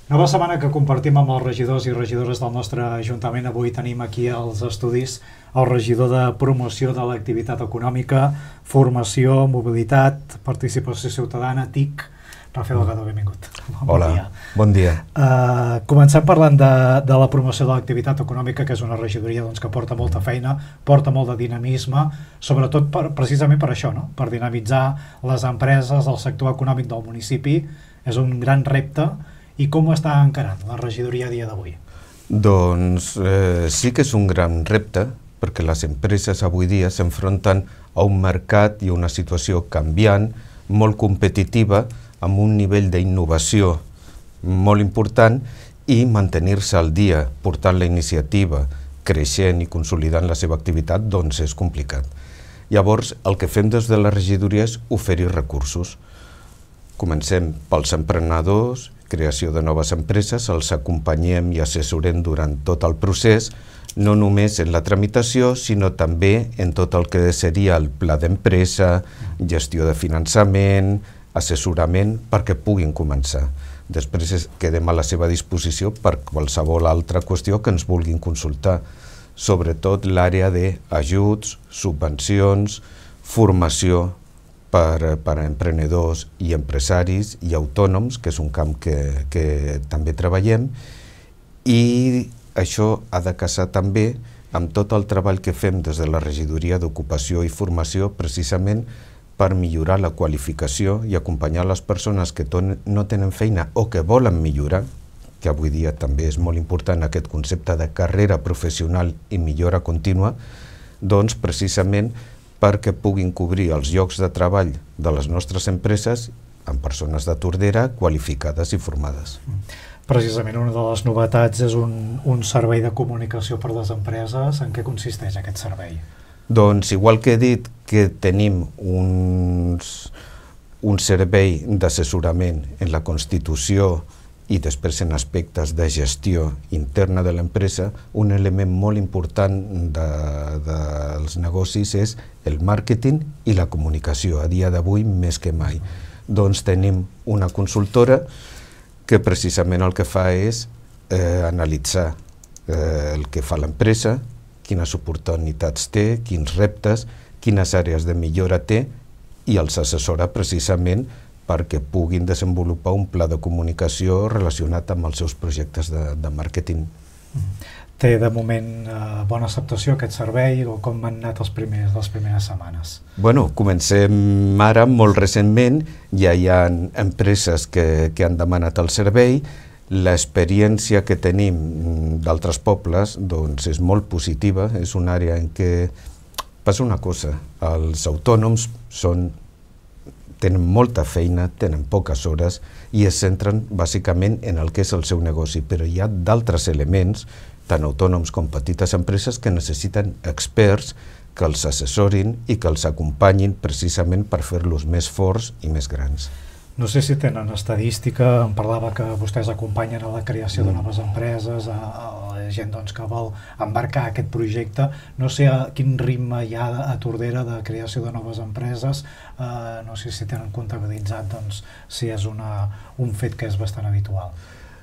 Nova setmana que compartim amb els regidors i regidores del nostre Ajuntament. Avui tenim aquí als estudis el regidor de promoció de l'activitat econòmica, formació, mobilitat, participació ciutadana, TIC, Rafael Gadó, benvingut. Hola, bon dia. Comencem parlant de la promoció de l'activitat econòmica, que és una regidoria que porta molta feina, porta molt de dinamisme, sobretot precisament per això, no? Per dinamitzar les empreses, el sector econòmic del municipi. És un gran repte. I com ho està encarant la regidoria a dia d'avui? Doncs sí que és un gran repte, perquè les empreses avui dia s'enfronten a un mercat i una situació canviant, molt competitiva, amb un nivell d'innovació molt important i mantenir-se al dia, portant la iniciativa, creixent i consolidant la seva activitat, doncs és complicat. Llavors, el que fem des de la regidoria és oferir recursos. Comencem pels emprenedors, creació de noves empreses, els acompanyem i assessorem durant tot el procés, no només en la tramitació, sinó també en tot el que seria el pla d'empresa, gestió de finançament, assessorament, perquè puguin començar. Després quedem a la seva disposició per qualsevol altra qüestió que ens vulguin consultar, sobretot l'àrea d'ajuts, subvencions, formació per a emprenedors i empresaris i autònoms, que és un camp que també treballem, i això ha de casar també amb tot el treball que fem des de la regidoria d'ocupació i formació, precisament per millorar la qualificació i acompanyar les persones que no tenen feina o que volen millorar, que avui dia també és molt important aquest concepte de carrera professional i millora contínua, doncs precisament perquè puguin cobrir els llocs de treball de les nostres empreses amb persones de Tordera qualificades i formades. Precisament una de les novetats és un servei de comunicació per a les empreses. En què consisteix aquest servei? Doncs, igual que he dit que tenim un servei d'assessorament en la Constitució i després en aspectes de gestió interna de l'empresa, un element molt important dels negocis és el màrqueting i la comunicació, a dia d'avui més que mai. Doncs tenim una consultora que precisament el que fa és analitzar el que fa l'empresa, quines oportunitats té, quins reptes, quines àrees de millora té, i els assessora precisament perquè puguin desenvolupar un pla de comunicació relacionat amb els seus projectes de màrqueting. Té de moment bona acceptació aquest servei, o com han anat les primeres setmanes? Bueno, comencem ara, molt recentment, ja hi ha empreses que han demanat el servei. L'experiència que tenim d'altres pobles doncs és molt positiva, és una àrea en què passa una cosa, els autònoms tenen molta feina, tenen poques hores i es centren bàsicament en el que és el seu negoci, però hi ha d'altres elements, tant autònoms com petites empreses, que necessiten experts que els assessorin i que els acompanyin precisament per fer-los més forts i més grans. No sé si tenen estadística, em parlava que vostès acompanyen a la creació de noves empreses, a la gent que vol embarcar aquest projecte. No sé a quin ritme hi ha a Tordera de creació de noves empreses, no sé si tenen comptabilitzat si és un fet que és bastant habitual.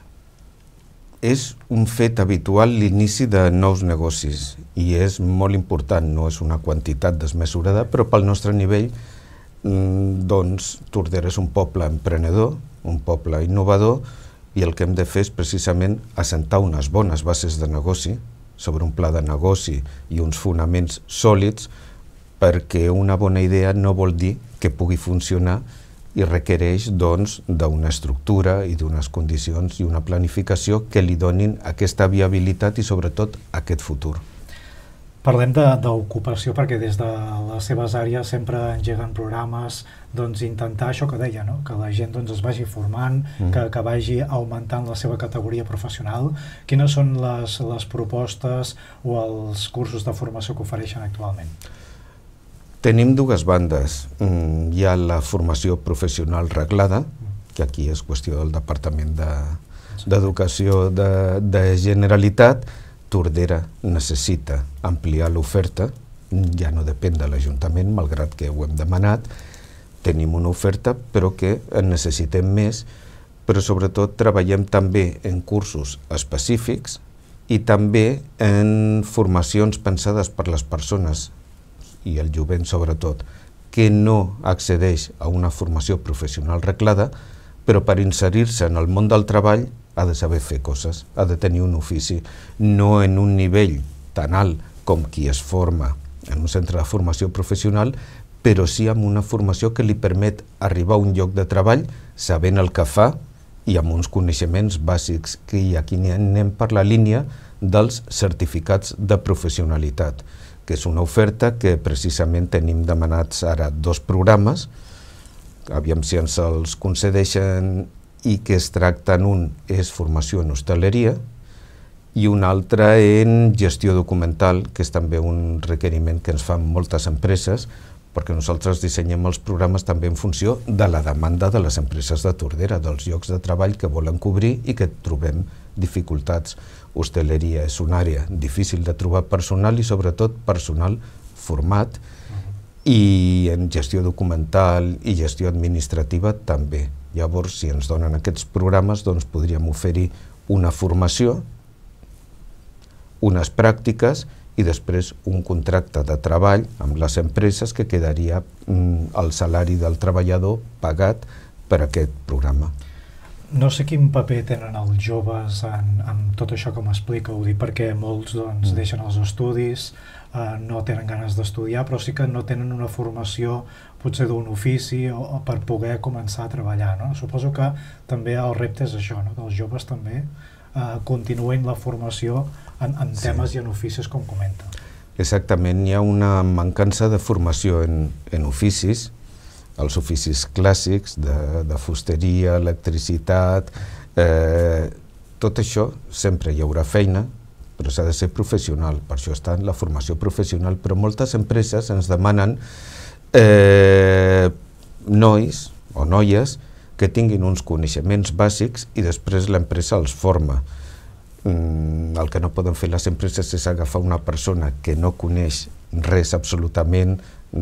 És un fet habitual l'inici de nous negocis i és molt important, no és una quantitat desmesurada, però pel nostre nivell doncs Tordera és un poble emprenedor, un poble innovador, i el que hem de fer és precisament assentar unes bones bases de negoci, sobre un pla de negoci i uns fonaments sòlids, perquè una bona idea no vol dir que pugui funcionar i requereix d'una estructura i d'unes condicions i una planificació que li donin aquesta viabilitat i sobretot aquest futur. Parlem d'ocupació perquè des de les seves àrees sempre engeguen programes, intentar això que deia, que la gent es vagi formant, que vagi augmentant la seva categoria professional. Quines són les propostes o els cursos de formació que ofereixen actualment? Tenim dues bandes. Hi ha la formació professional reglada, que aquí és qüestió del Departament d'Educació de Generalitat. Tordera necessita ampliar l'oferta, ja no depèn de l'Ajuntament, malgrat que ho hem demanat. Tenim una oferta, però que en necessitem més però sobretot treballem també en cursos específics i també en formacions pensades per les persones, i el jovent sobretot, que no accedeix a una formació professional reglada, però per inserir-se en el món del treball ha de saber fer coses, ha de tenir un ofici, no en un nivell tan alt com qui es forma en un centre de formació professional, però sí amb una formació que li permet arribar a un lloc de treball sabent el que fa i amb uns coneixements bàsics, que aquí anem per la línia dels certificats de professionalitat, que és una oferta que precisament tenim demanats ara 2 programes, aviam si ens els concedeixen, i que es tracten, un és formació en hostaleria i un altre en gestió documental, que és també un requeriment que ens fan moltes empreses, perquè nosaltres dissenyem els programes també en funció de la demanda de les empreses de Tordera, dels llocs de treball que volen cobrir i que trobem dificultats. Hostaleria és una àrea difícil de trobar personal i sobretot personal format, i en gestió documental i gestió administrativa també. Llavors, si ens donen aquests programes, doncs podríem oferir una formació, unes pràctiques i després un contracte de treball amb les empreses que quedaria el salari del treballador pagat per aquest programa. No sé quin paper tenen els joves en tot això que m'explica, ho dic perquè molts deixen els estudis, no tenen ganes d'estudiar, però sí que no tenen una formació potser d'un ofici o per poder començar a treballar. Suposo que també el repte és això, que els joves també continuïn la formació en temes i en oficis, com comenta. Exactament, hi ha una mancança de formació en oficis, els oficis clàssics de fusteria, electricitat, tot això sempre hi haurà feina, però s'ha de ser professional, per això està en la formació professional, però moltes empreses ens demanen nois o noies que tinguin uns coneixements bàsics i després l'empresa els forma. El que no poden fer les empreses és agafar una persona que no coneix res absolutament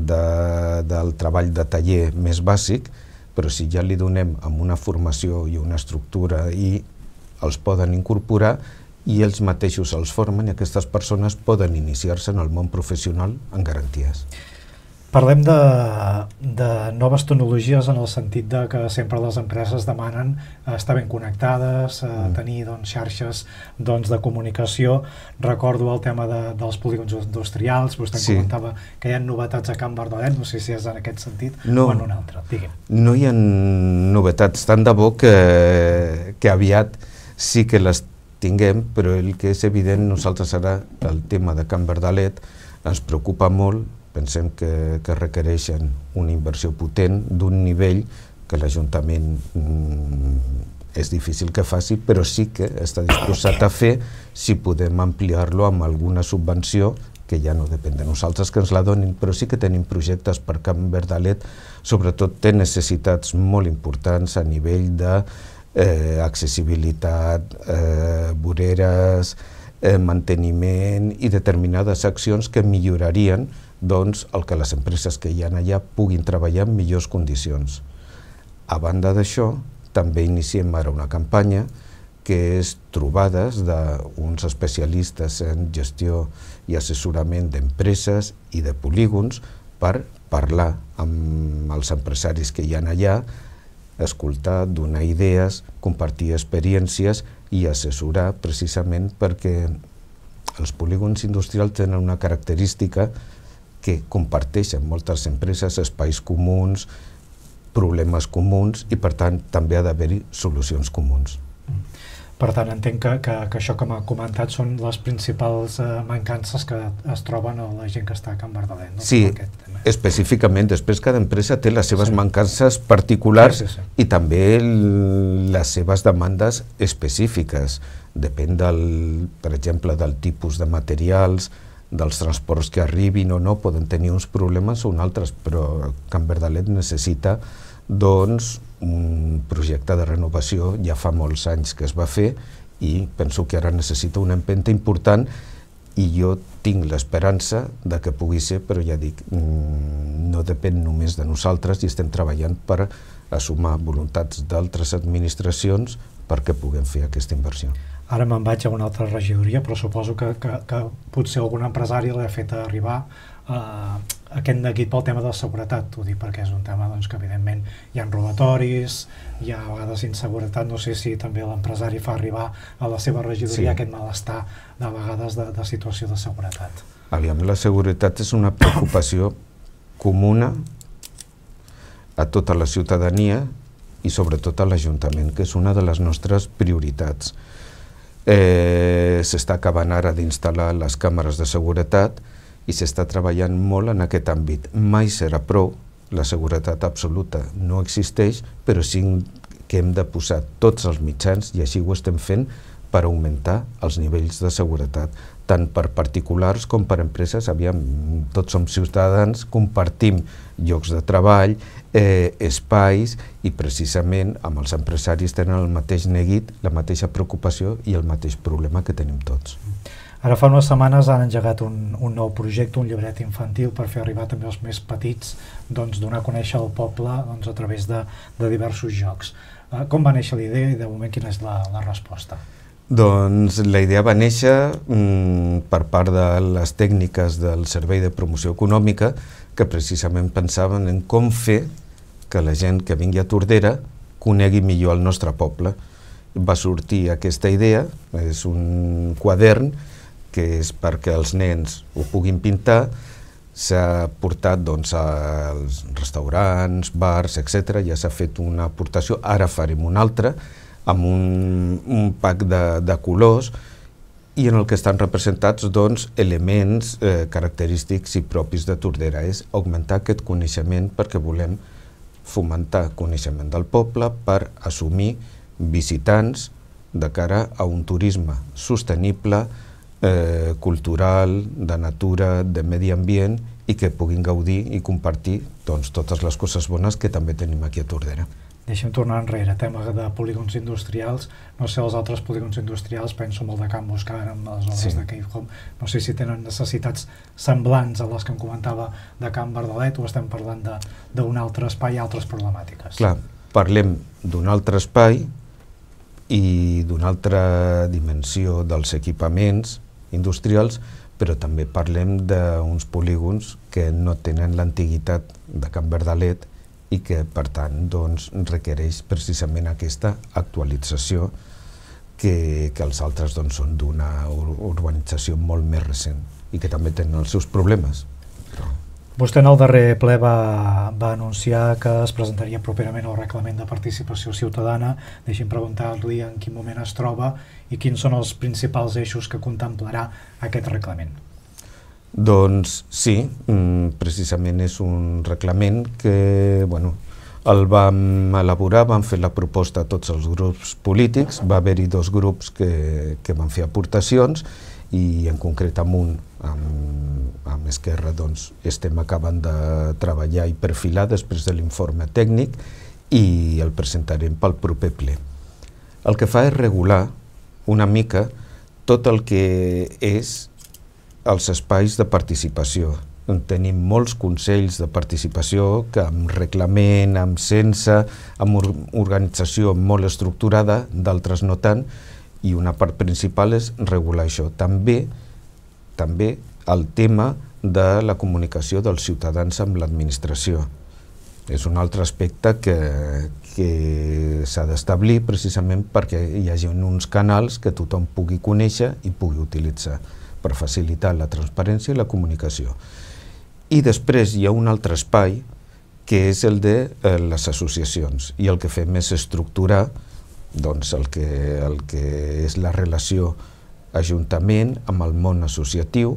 del treball de taller més bàsic, però si ja li donem amb una formació i una estructura i els poden incorporar i ells mateixos els formen i aquestes persones poden iniciar-se en el món professional amb garanties. Parlem de noves tecnologies en el sentit de que sempre les empreses demanen estar ben connectades, tenir xarxes de comunicació. Recordo el tema dels polígons industrials, vostè comentava que hi ha novetats a Can Verdalet, no sé si és en aquest sentit o en un altre. No hi ha novetats, tant de bo que aviat sí que les tinguem, però el que és evident, nosaltres ara el tema de Can Verdalet ens preocupa molt. Pensem que requereixen una inversió potent d'un nivell que l'Ajuntament és difícil que faci, però sí que està disposat a fer si podem ampliar-lo amb alguna subvenció, que ja no depèn de nosaltres que ens la donin, però sí que tenim projectes per Can Verdalet, sobretot té necessitats molt importants a nivell d'accessibilitat, voreres, manteniment i determinades accions que millorarien el que les empreses que hi ha allà puguin treballar en millors condicions. A banda d'això, també iniciem ara una campanya que és trobades d'uns especialistes en gestió i assessorament d'empreses i de polígons per parlar amb els empresaris que hi ha allà, escoltar, donar idees, compartir experiències i assessorar precisament perquè els polígons industrials tenen una característica que comparteixen moltes empreses, espais comuns, problemes comuns i per tant també ha d'haver-hi solucions comuns. Per tant, entenc que això que m'ha comentat són les principals mancances que es troben a la gent que està a Can Verdalet. Sí, específicament, després cada empresa té les seves mancances particulars i també les seves demandes específiques. Depèn, per exemple, del tipus de materials, dels transports que arribin o no, poden tenir uns problemes o uns altres, però Can Verdalet necessita un projecte de renovació, ja fa molts anys que es va fer i penso que ara necessita una empenta important i jo tinc l'esperança de que pugui ser, però ja dic, no depèn només de nosaltres i estem treballant per a sumar voluntats d'altres administracions perquè puguem fer aquesta inversió. Ara me'n vaig a una altra regidoria, però suposo que potser algun empresari l'ha fet arribar aquest neguit pel tema de seguretat. Ho dic perquè és un tema que evidentment hi ha robatoris, hi ha a vegades inseguretat. No sé si també l'empresari fa arribar a la seva regidoria aquest malestar de vegades de situació de seguretat. Aviam, la seguretat és una preocupació comuna a tota la ciutadania i sobretot a l'Ajuntament, que és una de les nostres prioritats. S'està acabant ara d'instal·lar les càmeres de seguretat i s'està treballant molt en aquest àmbit. Mai serà prou, la seguretat absoluta no existeix, però sí que hem de posar tots els mitjans, i així ho estem fent, per augmentar els nivells de seguretat, tant per particulars com per empreses. Aviam, tots som ciutadans, compartim llocs de treball, espais, i precisament amb els empresaris tenen el mateix neguit, la mateixa preocupació i el mateix problema que tenim tots. Ara fa unes setmanes han engegat un nou projecte, un llibret infantil, per fer arribar també els més petits, donar a conèixer el poble a través de diversos jocs. Com va néixer la idea i de moment quina és la resposta? Doncs la idea va néixer per part de les tècniques del Servei de Promoció Econòmica, que precisament pensaven en com fer que la gent que vingui a Tordera conegui millor el nostre poble. Va sortir aquesta idea, és un quadern que és perquè els nens ho puguin pintar. S'ha portat als restaurants, bars, etc. Ja s'ha fet una aportació, ara farem una altra, amb un pack de colors, i en el que estan representats elements característics i propis de Tordera. És augmentar aquest coneixement perquè volem fomentar coneixement del poble per assumir visitants de cara a un turisme sostenible, cultural, de natura, de medi ambient, i que puguin gaudir i compartir totes les coses bones que també tenim aquí a Tordera. Deixem tornar enrere, tema de polígons industrials. No sé, els altres polígons industrials, penso molt de Can Buscar, amb les obres de Cave Home. No sé si tenen necessitats semblants a les que em comentava de Can Verdalet, o estem parlant d'un altre espai i altres problemàtiques. Clar, parlem d'un altre espai i d'una altra dimensió dels equipaments industrials, però també parlem d'uns polígons que no tenen l'antiguitat de Can Verdalet i que, per tant, requereix precisament aquesta actualització que els altres són d'una urbanització molt més recent i que també tenen els seus problemes. Vostè en el darrer ple va anunciar que es presentaria properament el reglament de participació ciutadana. Deixi'm preguntar-li en quin moment es troba i quins són els principals eixos que contemplarà aquest reglament. Doncs sí, precisament és un reglament que el vam elaborar, vam fer la proposta a tots els grups polítics, va haver-hi 2 grups que van fer aportacions i en concret amb Esquerra estem acabant de treballar i perfilar després de l'informe tècnic i el presentarem pel proper ple. El que fa és regular una mica tot el que és els espais de participació. Tenim molts consells de participació que amb reglament, amb sense, amb organització molt estructurada, d'altres no tant, i una part principal és regular això. També el tema de la comunicació dels ciutadans amb l'administració. És un altre aspecte que s'ha d'establir precisament perquè hi hagi uns canals que tothom pugui conèixer i pugui utilitzar per facilitar la transparència i la comunicació. I després hi ha un altre espai que és el de les associacions, i el que fem és estructurar el que és la relació ajuntament amb el món associatiu.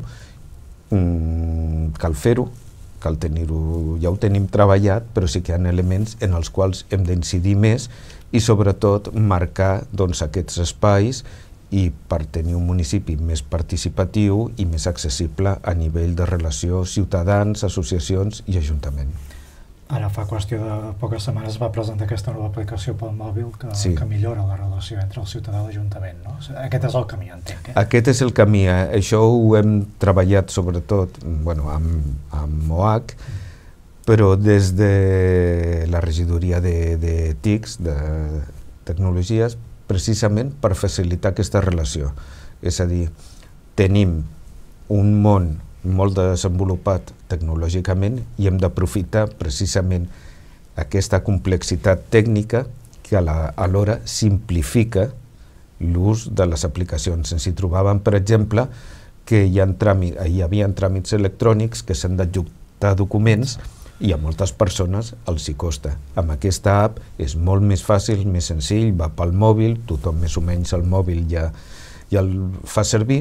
Cal fer-ho, cal tenir-ho, ja ho tenim treballat, però sí que hi ha elements en els quals hem d'incidir més i sobretot marcar aquests espais i per tenir un municipi més participatiu i més accessible a nivell de relació ciutadans, associacions i ajuntament. Ara fa qüestió de poques setmanes va presentar aquesta nova aplicació pel mòbil que millora la relació entre el ciutadà i l'Ajuntament, no? Aquest és el camí, entenc. Aquest és el camí. Això ho hem treballat sobretot amb MOAC però des de la regidoria de TICs, de tecnologies, precisament per facilitar aquesta relació. És a dir, tenim un món molt desenvolupat tecnològicament i hem d'aprofitar precisament aquesta complexitat tècnica que alhora simplifica l'ús de les aplicacions. Ens hi trobàvem, per exemple, que hi havia tràmits electrònics que s'han d'adjuntar documents i a moltes persones els hi costa. Amb aquesta app és molt més fàcil, més senzill, va pel mòbil, tothom més o menys el mòbil ja el fa servir,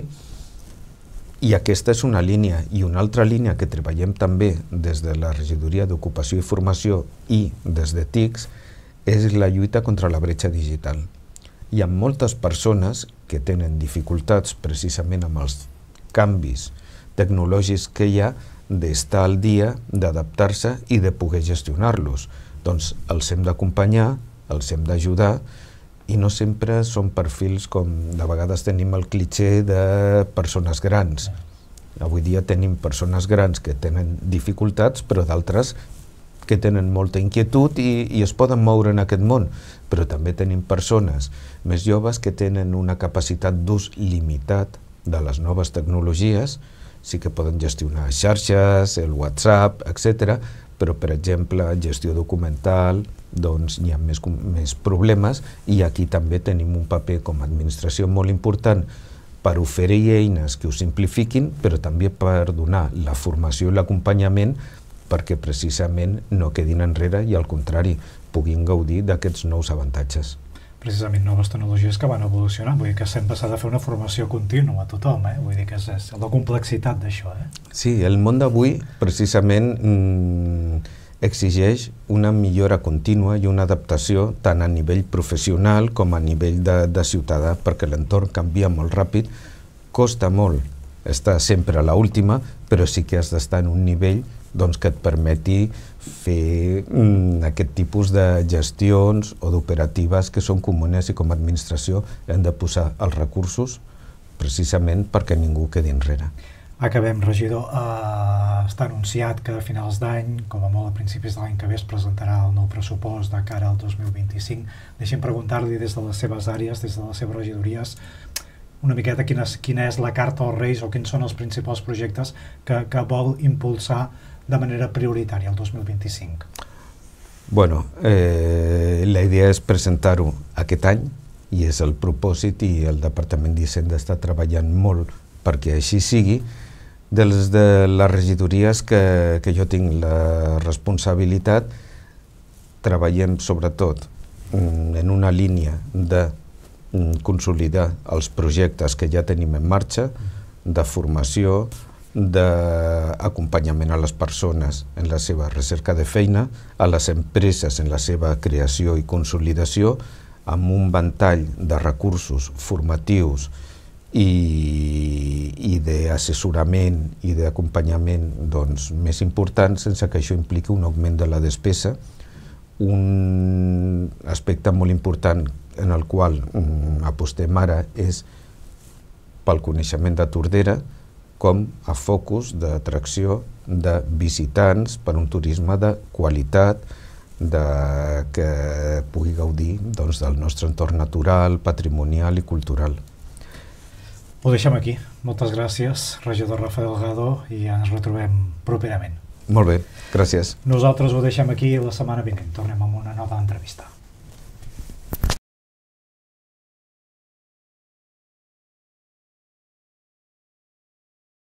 i aquesta és una línia. I una altra línia que treballem també des de la Regidoria d'Ocupació i Formació i des de TICs és la lluita contra la bretxa digital. Hi ha moltes persones que tenen dificultats precisament amb els canvis tecnològics que hi ha, d'estar al dia, d'adaptar-se i de poder gestionar-los. Doncs els hem d'acompanyar, els hem d'ajudar, i no sempre són perfils com de vegades tenim el clitxé de persones grans. Avui dia tenim persones grans que tenen dificultats, però d'altres que tenen molta inquietud i es poden moure en aquest món. Però també tenim persones més joves que tenen una capacitat d'ús limitat de les noves tecnologies, sí que poden gestionar xarxes, el WhatsApp, etc. Però, per exemple, gestió documental, doncs hi ha més problemes, i aquí també tenim un paper com a administració molt important per oferir eines que ho simplifiquin, però també per donar la formació i l'acompanyament perquè precisament no quedin enrere i, al contrari, puguin gaudir d'aquests nous avantatges. Precisament noves tecnologies que van evolucionar, vull dir que sempre s'ha de fer una formació contínua a tothom, vull dir que és la complexitat d'això. Sí, el món d'avui precisament exigeix una millora contínua i una adaptació tant a nivell professional com a nivell de ciutadà, perquè l'entorn canvia molt ràpid, costa molt estar sempre a l'última, però sí que has d'estar en un nivell que et permeti fer aquest tipus de gestions o d'operatives que són comunes, i com a administració hem de posar els recursos precisament perquè ningú quedi enrere. Acabem, regidor. Està anunciat que a finals d'any, com a molt a principis de l'any que ve, es presentarà el nou pressupost de cara al 2025. Deixem preguntar-li des de les seves àrees, des de les seves regidories, una miqueta quina és la carta als Reis o quins són els principals projectes que vol impulsar de manera prioritària el 2025. Bueno, la idea és presentar-ho aquest any, i és el propòsit, i el Departament d'Hisenda està treballant molt perquè així sigui. Des de les regidories que jo tinc la responsabilitat, treballem sobretot en una línia de consolidar els projectes que ja tenim en marxa, de formació, d'acompanyament a les persones en la seva recerca de feina, a les empreses en la seva creació i consolidació, amb un ventall de recursos formatius i d'assessorament i d'acompanyament més important, sense que això impliqui un augment de la despesa. Un aspecte molt important en el qual apostem ara és pel coneixement de Tordera com a focus d'atracció de visitants per un turisme de qualitat que pugui gaudir del nostre entorn natural, patrimonial i cultural. Ho deixem aquí. Moltes gràcies, regidor Rafa Delgado, i ens retrobem properament. Molt bé, gràcies. Nosaltres ho deixem aquí la setmana vinent. Tornem amb una nova entrevista.